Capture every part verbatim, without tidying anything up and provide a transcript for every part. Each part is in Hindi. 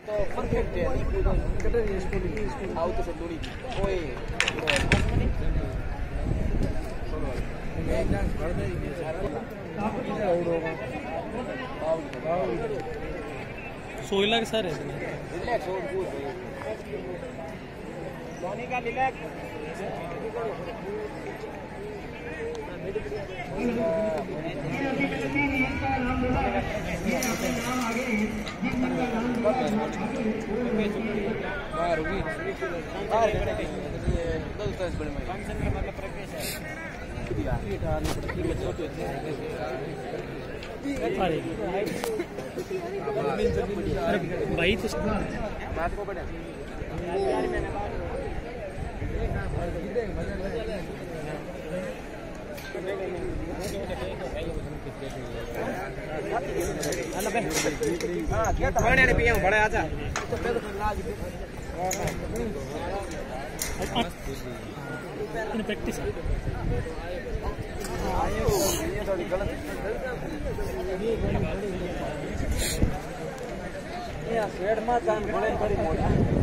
तो परफेक्ट है कटर स्कूल की स्कूल आओ तो दूरी ओए मैं डांस कर दे ये सारा सोइला के सर है रिलैक्स हो गुड धोनी का रिलैक्स भाई तो बड़ा आजा प्रैक्टिस ये थोड़ी गलत ये शेड में काम बड़े बड़ी मोटी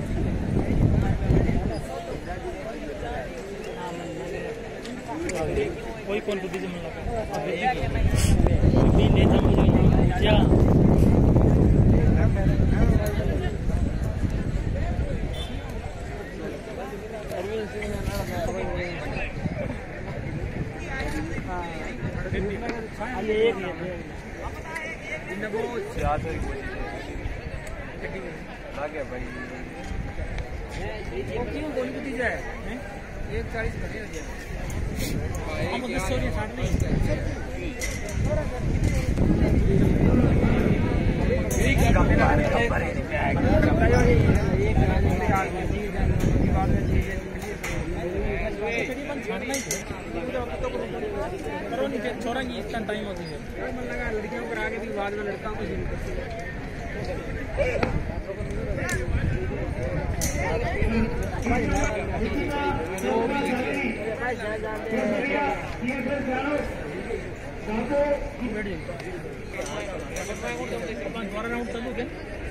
कोई कौन को दीजिए मिला अभी ले जा मुझे क्या आगे भाई क्यों कौन को दी जाए एक चालीस बने हम उधर सोनी छाड़ नहीं करो नहीं छोड़ा नहीं इतना टाइम होती है मन लगा लड़कियों पर आगे भी बाद में लड़काओं को शुरू करते राउंड चालू क्या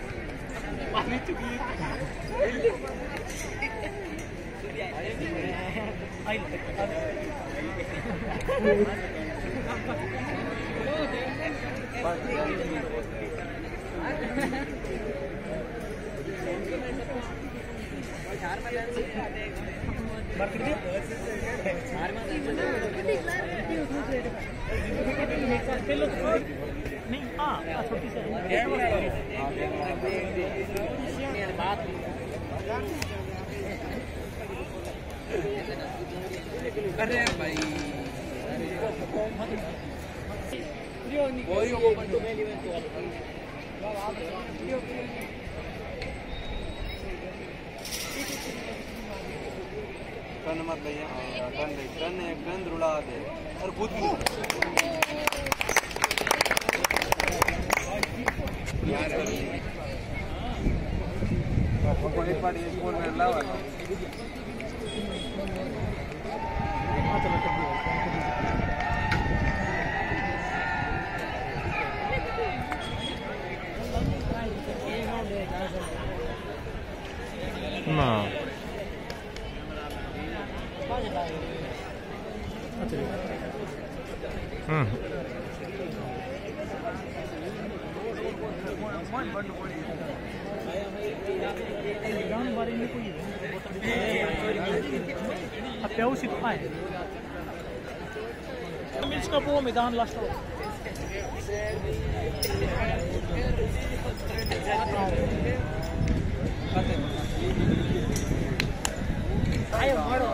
नहीं हाँ छोटी सी अरे भाई टन मत ले टन ले टन एक टन रुला दे और खुद भी यार एक बार एक बोल में लावा ना हम्म अत्यावश्यक है इसका वो मैदान लास्ट आयो मारो